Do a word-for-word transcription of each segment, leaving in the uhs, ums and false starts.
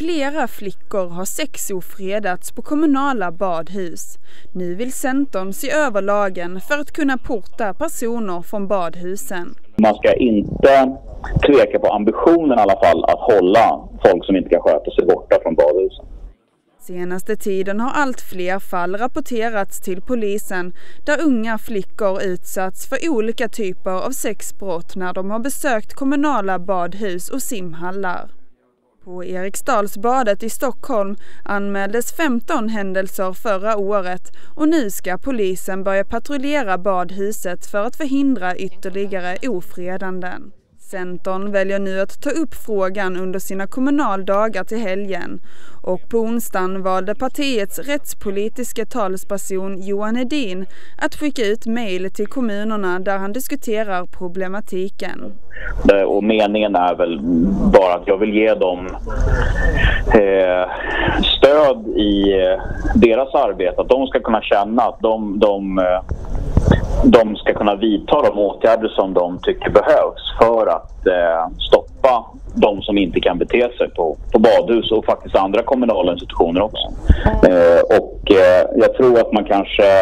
Flera flickor har sexofredats på kommunala badhus. Nu vill Centern se över lagen för att kunna porta personer från badhusen. Man ska inte tveka på ambitionen i alla fall att hålla folk som inte kan sköta sig borta från badhusen. Senaste tiden har allt fler fall rapporterats till polisen där unga flickor utsatts för olika typer av sexbrott när de har besökt kommunala badhus och simhallar. På Eriksdalsbadet i Stockholm anmäldes femton händelser förra året och nu ska polisen börja patrullera badhuset för att förhindra ytterligare ofredanden. Centern väljer nu att ta upp frågan under sina kommunaldagar till helgen och på onsdagen valde partiets rättspolitiska talesperson Johan Hedin att skicka ut mejl till kommunerna där han diskuterar problematiken. Och meningen är väl bara att jag vill ge dem eh, stöd i deras arbete, att de ska kunna känna att de, de eh, de ska kunna vidta de åtgärder som de tycker behövs för att eh, stoppa de som inte kan bete sig på, på badhus och faktiskt andra kommunala institutioner också. Eh, och eh, jag tror att man kanske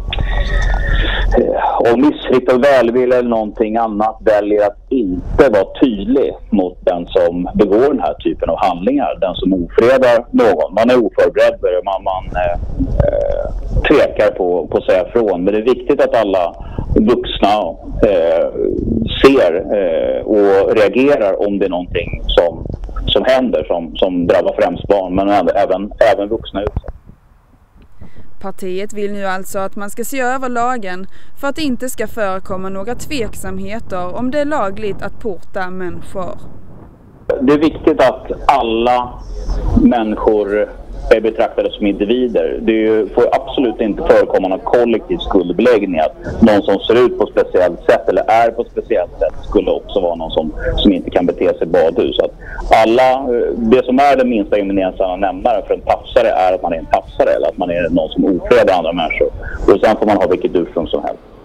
eh, av missriktad välvilja eller någonting annat väljer att inte vara tydlig mot den som begår den här typen av handlingar. Den som ofredar någon. Man är oförberedd, man, man eh, tvekar på, på att säga ifrån. Men det är viktigt att alla vuxna eh, ser eh, och reagerar om det är någonting som, som händer som, som drabbar främst barn men även, även vuxna utsatta. Partiet vill nu alltså att man ska se över lagen för att det inte ska förekomma några tveksamheter om det är lagligt att porta människor. Det är viktigt att alla människor är betraktade som individer. Det får absolut inte förekomma någon kollektiv skuldbeläggning att någon som ser ut på ett speciellt sätt eller är på ett speciellt sätt skulle också vara någon som, som inte kan bete sig i badhus. Att alla, det som är den minsta gemensamma nämnaren för en tafsare är att man är en tafsare eller att man är någon som ofredar andra människor. Och sen får man ha vilket ursprung som helst.